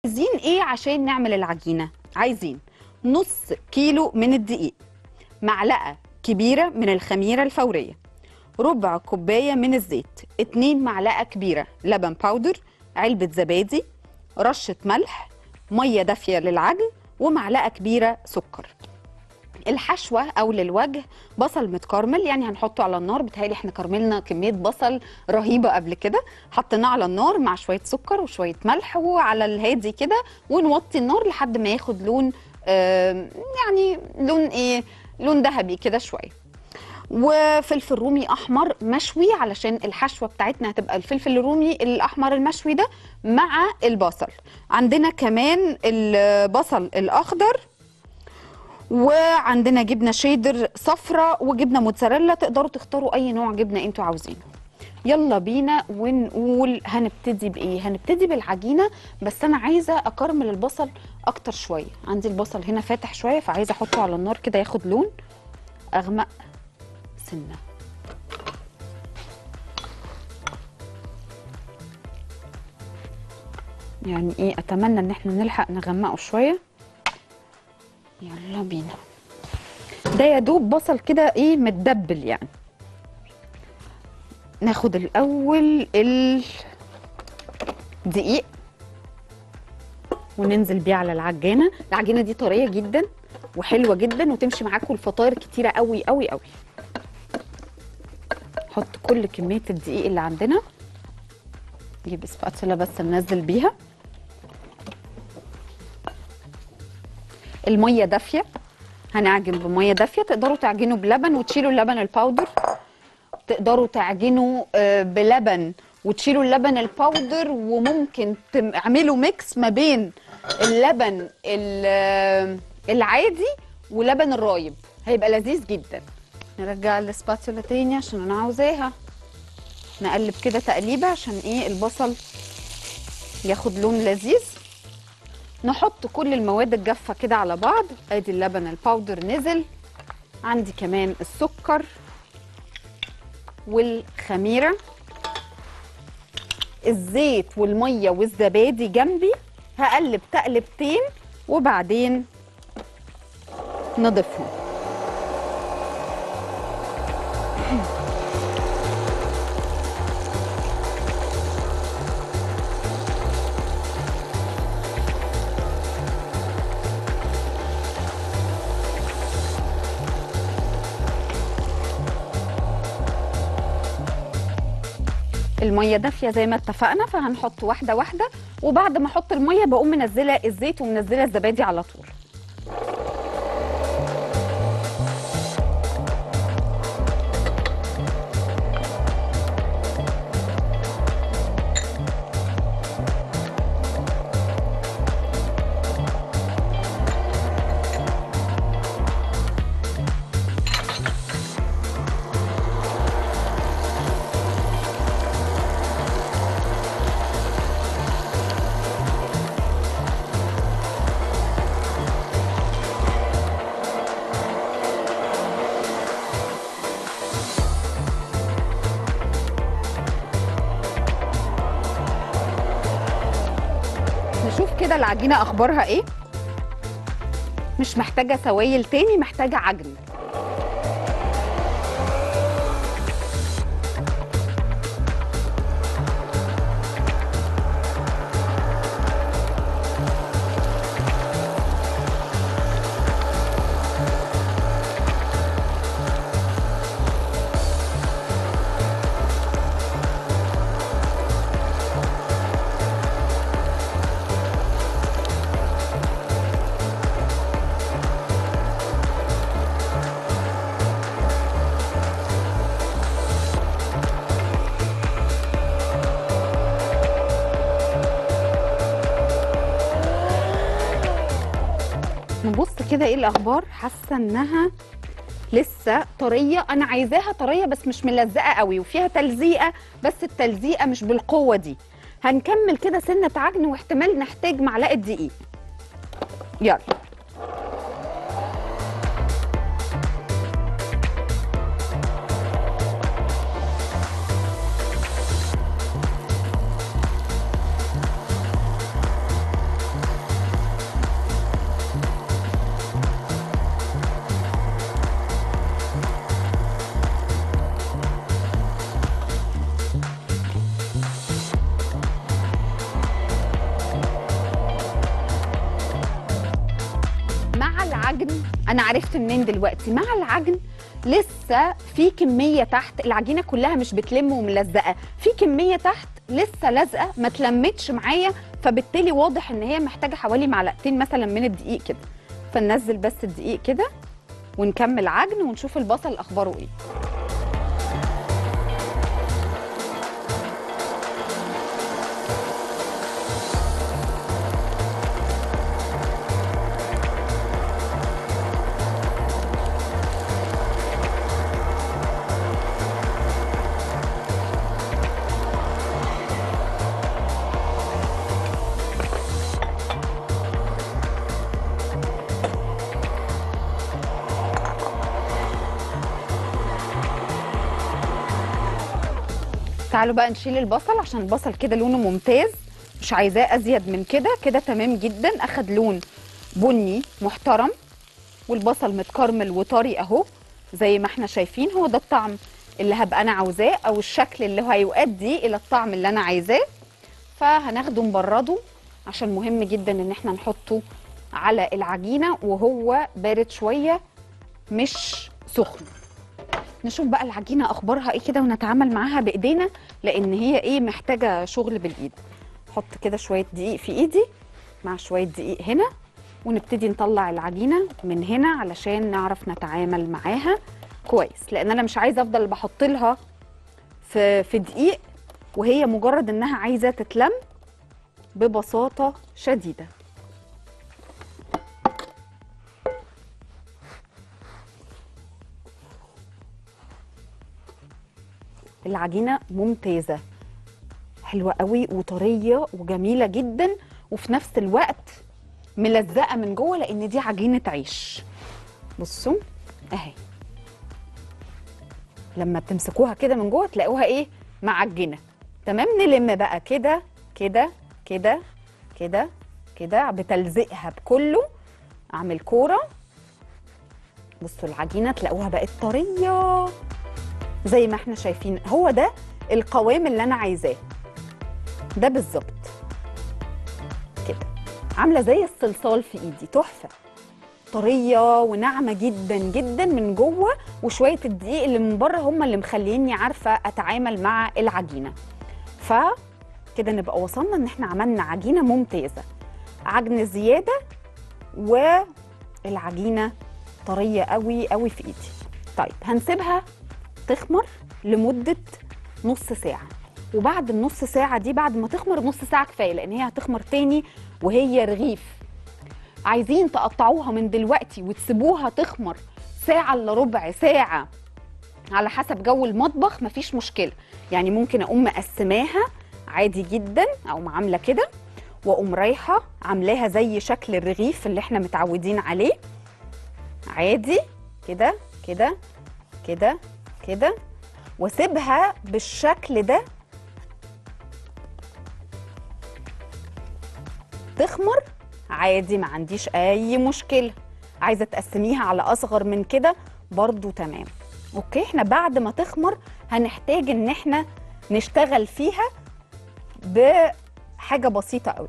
عايزين ايه عشان نعمل العجينة؟ عايزين نص كيلو من الدقيق، معلقة كبيرة من الخميرة الفورية، ربع كوباية من الزيت، 2 معلقة كبيرة لبن باودر، علبة زبادي، رشة ملح، مية دافية للعجن، ومعلقة كبيرة سكر. الحشوة او للوجه بصل متكرمل، يعني هنحطه على النار. بتهيألي احنا كرملنا كمية بصل رهيبة قبل كده، حطيناه على النار مع شوية سكر وشوية ملح وعلى الهادي كده، ونوطي النار لحد ما ياخد لون يعني لون ايه، لون ذهبي كده شوية. وفلفل رومي احمر مشوي، علشان الحشوه بتاعتنا هتبقى الفلفل الرومي الاحمر المشوي ده مع البصل. عندنا كمان البصل الاخضر، وعندنا جبنه شيدر صفراء وجبنه موتزاريلا، تقدروا تختاروا اي نوع جبنه انتوا عاوزينه. يلا بينا ونقول هنبتدي بايه. هنبتدي بالعجينه، بس انا عايزه اكرمل البصل اكتر شويه. عندي البصل هنا فاتح شويه، فعايزه احطه على النار كده ياخد لون اغمق سنه. يعني ايه، اتمنى ان احنا نلحق نغمقه شويه. يلا بينا. ده يا دوب بصل كده ايه متدبل يعني. ناخد الاول الدقيق وننزل بيه على العجانه. العجينه دي طريه جدا وحلوه جدا وتمشي معاكم الفطاير كتيره قوي قوي قوي. نحط كل كميه الدقيق اللي عندنا. نجيب سباتولا بس ننزل بيها. الميه دافيه، هنعجن بميه دافيه. تقدروا تعجنوا بلبن وتشيلوا اللبن الباودر، تقدروا تعجنوا بلبن وتشيلوا اللبن الباودر، وممكن تعملوا ميكس ما بين اللبن العادي ولبن الرايب، هيبقى لذيذ جدا. نرجع السباتولا تاني عشان انا عاوزاها. نقلب كده تقليبه عشان ايه البصل ياخد لون لذيذ. نحط كل المواد الجافه كده على بعض. ادي اللبن الباودر نزل، عندي كمان السكر والخميره، الزيت والميه والزبادي جنبي. هقلب تقلبتين وبعدين نضيفهم. الميه دافيه زي ما اتفقنا، فهنحط واحده واحده، وبعد ما احط الميه بقوم منزله الزيت ومنزله الزبادي على طول. نشوف كده العجينه اخبارها ايه. مش محتاجه سوائل تاني، محتاجه عجن. نبص كده ايه الاخبار. حاسه انها لسه طريه، انا عايزاها طريه بس مش ملزقه قوي وفيها تلزيقه، بس التلزيقه مش بالقوه دي. هنكمل كده سنه عجن واحتمال نحتاج معلقه دقيق. يلا. العجن انا عرفت منين دلوقتي؟ مع العجن لسه في كميه تحت، العجينه كلها مش بتلم وملزقه، في كميه تحت لسه لازقه ما اتلمتش معايا، فبالتالي واضح ان هي محتاجه حوالي معلقتين مثلا من الدقيق كده. فننزل بس الدقيق كده ونكمل عجن ونشوف البصل اخباره ايه. تعالوا بقى نشيل البصل عشان البصل كده لونه ممتاز، مش عايزاه ازيد من كده، كده تمام جدا، اخد لون بني محترم والبصل متكرمل وطري اهو زي ما احنا شايفين. هو ده الطعم اللي هبقى انا عاوزاه او الشكل اللي هيؤدي الى الطعم اللي انا عايزاه. فهناخده نبرده عشان مهم جدا ان احنا نحطه على العجينه وهو بارد شويه مش سخن. نشوف بقى العجينه اخبارها ايه كده ونتعامل معاها بايدينا، لان هي ايه محتاجه شغل بالايد. احط كده شويه دقيق في ايدي مع شويه دقيق هنا، ونبتدي نطلع العجينه من هنا علشان نعرف نتعامل معاها كويس، لان انا مش عايزه افضل بحط لها في دقيق وهي مجرد انها عايزه تتلم ببساطه شديده. العجينه ممتازه حلوه قوي وطريه وجميله جدا، وفي نفس الوقت ملزقه من جوه لان دي عجينه عيش. بصوا اهي، لما بتمسكوها كده من جوه تلاقوها ايه معجنه تمام. نلم بقى كده كده كده كده كده بتلزيقها بكله، اعمل كوره. بصوا العجينه تلاقوها بقت طريه زي ما احنا شايفين، هو ده القوام اللي انا عايزاه، ده بالظبط كده، عامله زي الصلصال في ايدي، تحفه، طريه وناعمه جدا جدا من جوه، وشويه الدقيق اللي من بره هم اللي مخليني عارفه اتعامل مع العجينه. فكده نبقى وصلنا ان احنا عملنا عجينه ممتازه، عجن زياده والعجينه طريه قوي قوي في ايدي. طيب هنسيبها تخمر لمده نص ساعه، وبعد النص ساعه دي، بعد ما تخمر نص ساعه كفايه لان هي هتخمر تاني وهي رغيف. عايزين تقطعوها من دلوقتي وتسيبوها تخمر ساعه الا ربع ساعه على حسب جو المطبخ مفيش مشكله، يعني ممكن اقوم مقسماها عادي جدا او عامله كده واقوم رايحه عاملاها زي شكل الرغيف اللي احنا متعودين عليه عادي كده كده كده كده، واسيبها بالشكل ده تخمر عادي، ما عنديش اي مشكله. عايزه تقسميها على اصغر من كده برضو تمام. اوكي، احنا بعد ما تخمر هنحتاج ان احنا نشتغل فيها بحاجه بسيطه قوي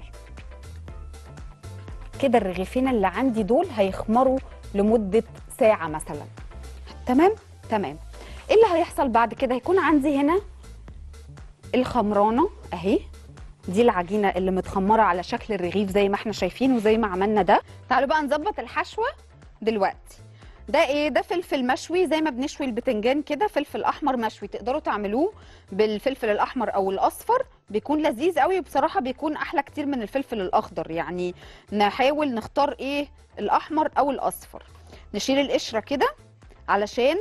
كده. الرغيفين اللي عندي دول هيخمروا لمده ساعه مثلا، تمام تمام. ايه اللي هيحصل بعد كده؟ هيكون عندي هنا الخمرانه اهي، دي العجينه اللي متخمره على شكل الرغيف زي ما احنا شايفين وزي ما عملنا ده. تعالوا بقى نظبط الحشوه دلوقتي. ده ايه؟ ده فلفل مشوي زي ما بنشوي البتنجان كده، فلفل احمر مشوي، تقدروا تعملوه بالفلفل الاحمر او الاصفر، بيكون لذيذ قوي، وبصراحه بيكون احلى كتير من الفلفل الاخضر، يعني نحاول نختار ايه الاحمر او الاصفر. نشيل القشره كده علشان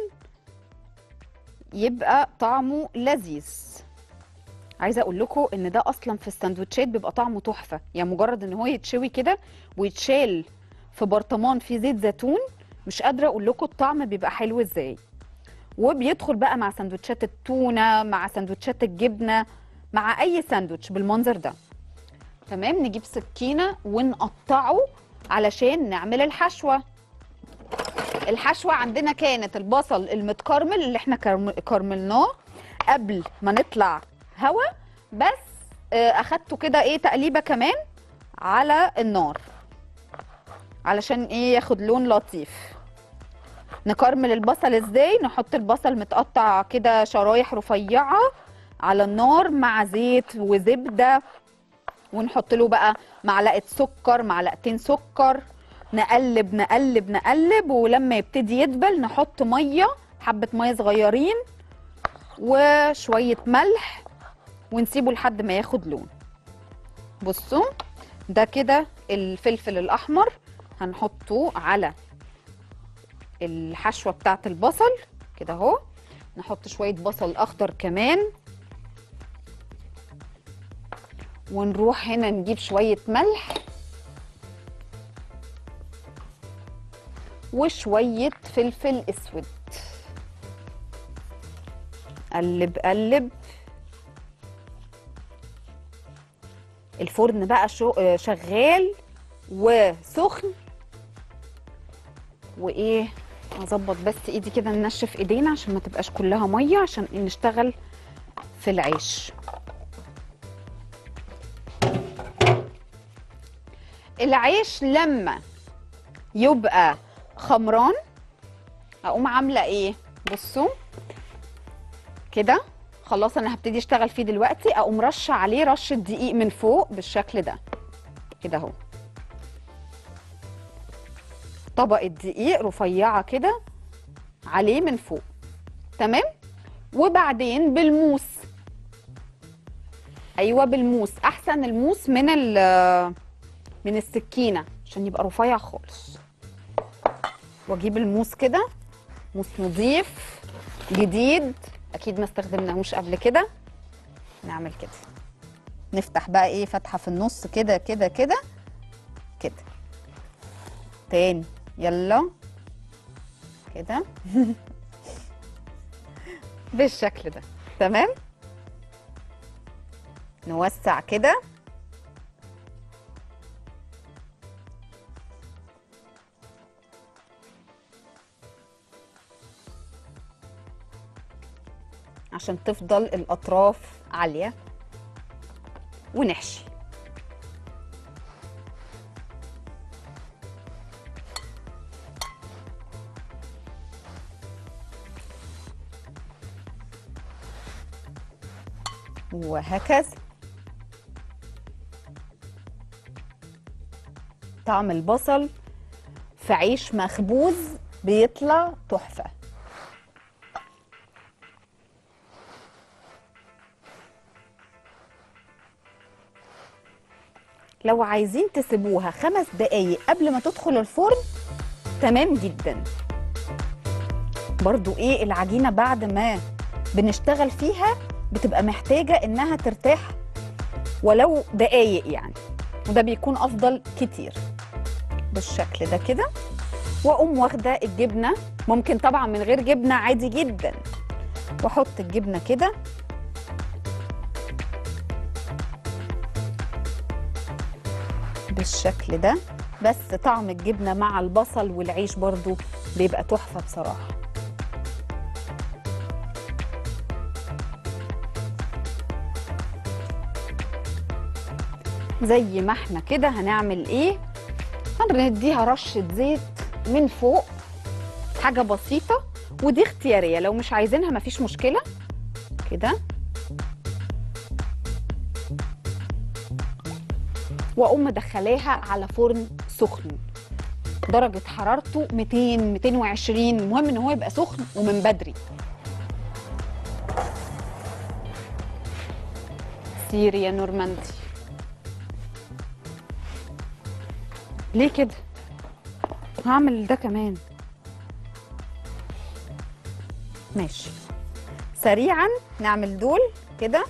يبقى طعمه لذيذ. عايزه اقول لكم ان ده اصلا في الساندوتشات بيبقى طعمه تحفه، يعني مجرد ان هو يتشوي كده ويتشال في برطمان فيه زيت زيتون، مش قادره اقول لكم الطعم بيبقى حلو ازاي. وبيدخل بقى مع ساندوتشات التونه، مع ساندوتشات الجبنه، مع اي ساندوتش بالمنظر ده. تمام، نجيب سكينه ونقطعه علشان نعمل الحشوه. الحشوه عندنا كانت البصل المتكرمل اللي احنا كرملناه قبل ما نطلع هوا، بس اخدته كده ايه تقليبه كمان على النار علشان ايه؟ ياخد لون لطيف. نكرمل البصل ازاي؟ نحط البصل متقطع كده شرايح رفيعه على النار مع زيت وزبده، ونحط له بقى معلقه سكر، معلقتين سكر، نقلب نقلب نقلب، ولما يبتدي يدبل نحط ميه، حبه ميه صغيرين وشويه ملح، ونسيبه لحد ما ياخد لون. بصوا ده كده الفلفل الاحمر هنحطه على الحشوه بتاعه البصل كده اهو. نحط شويه بصل اخضر كمان، ونروح هنا نجيب شويه ملح وشويه فلفل اسود. قلب قلب. الفرن بقى شغال وسخن، وايه اظبط بس ايدي كده، ننشف ايدينا عشان ما تبقاش كلها ميه، عشان نشتغل في العيش. العيش لما يبقى خمران اقوم عامله ايه؟ بصوا كده خلاص انا هبتدي اشتغل فيه دلوقتي. اقوم رشه عليه رشه دقيق من فوق بالشكل ده كده اهو، طبقه دقيق رفيعه كده عليه من فوق. تمام. وبعدين بالموس، ايوه بالموس، احسن الموس من السكينه عشان يبقى رفيع خالص. واجيب الموس كده، موس نظيف جديد اكيد ما استخدمناهوش قبل كده. نعمل كده، نفتح بقى ايه فتحه في النص كده كده كده كده. تاني يلا كده بالشكل ده. تمام. نوسع كده، عشان تفضل الأطراف عالية، ونحشي. وهكذا. طعم البصل في عيش مخبوز بيطلع تحفة. لو عايزين تسيبوها 5 دقايق قبل ما تدخل الفرن تمام جدا. برضو ايه العجينة بعد ما بنشتغل فيها بتبقى محتاجة انها ترتاح ولو دقايق يعني، وده بيكون افضل كتير. بالشكل ده كده. واقوم واخده الجبنه، ممكن طبعا من غير جبنه عادي جدا، واحط الجبنه كده بالشكل ده. بس طعم الجبنه مع البصل والعيش برضو بيبقى تحفه بصراحه. زي ما احنا كده هنعمل ايه؟ هنديها رشه زيت من فوق، حاجه بسيطه، ودي اختياريه، لو مش عايزينها مفيش مشكله كده. واقوم مدخلاها على فرن سخن درجه حرارته 200 220، المهم ان هو يبقى سخن ومن بدري. سيري يا نورماندي، ليه كده؟ هعمل ده كمان. ماشي، سريعا نعمل دول كده،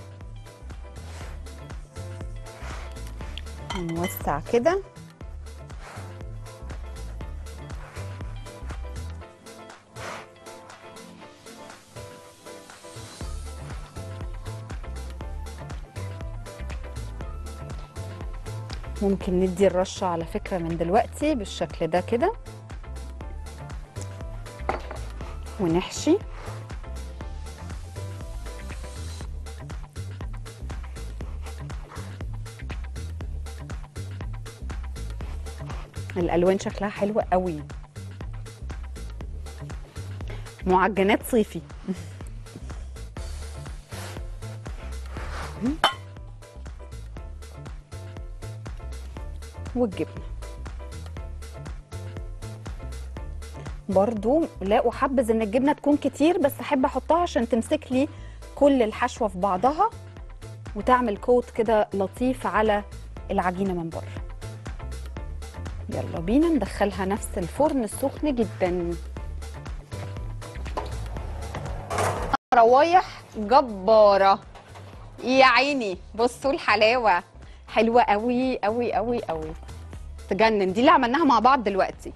ونوسع كده. ممكن ندي الرشة على فكرة من دلوقتي بالشكل ده كده، ونحشي. الالوان شكلها حلو قوي، معجنات صيفي. والجبنه برضو لا احبذ ان الجبنه تكون كتير، بس احب احطها عشان تمسك لي كل الحشوه في بعضها وتعمل كوت كده لطيف على العجينه من بره. يلا بينا ندخلها نفس الفرن السخن جدا. روايح جباره يا عيني، بصوا الحلاوه حلوه قوي قوي قوي قوي، تجنن. دي اللي عملناها مع بعض دلوقتي.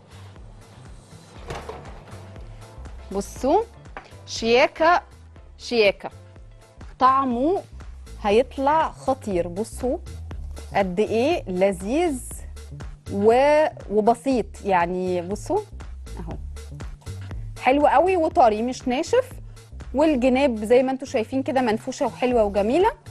بصوا شياكه شياكه، طعمه هيطلع خطير. بصوا قد ايه لذيذ وبسيط يعني. بصوا اهو حلو قوي وطري مش ناشف، والجناب زي ما انتم شايفين كده منفوشه وحلوه وجميله.